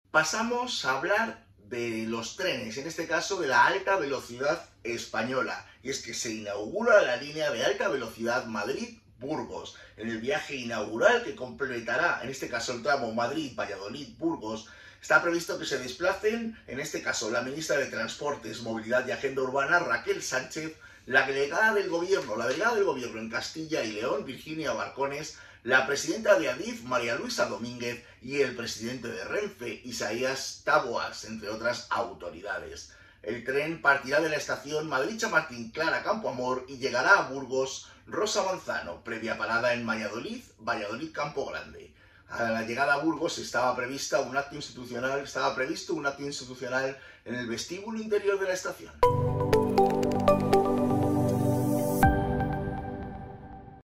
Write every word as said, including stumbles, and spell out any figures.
Pasamos a hablar de los trenes, en este caso de la alta velocidad española. Y es que se inaugura la línea de alta velocidad Madrid-Burgos. En el viaje inaugural que completará, en este caso el tramo Madrid-Valladolid-Burgos, está previsto que se desplacen, en este caso la ministra de Transportes, Movilidad y Agenda Urbana, Raquel Sánchez, la delegada del gobierno, la delegada del gobierno en Castilla y León, Virginia Barcones, la presidenta de Adif, María Luisa Domínguez, y el presidente de Renfe, Isaías Taboas, entre otras autoridades. El tren partirá de la estación Madrid-Chamartín Clara Campoamor y llegará a Burgos Rosa Manzano, previa parada en Valladolid, Valladolid Campo Grande. A la llegada a Burgos estaba prevista un acto institucional, estaba previsto un acto institucional en el vestíbulo interior de la estación.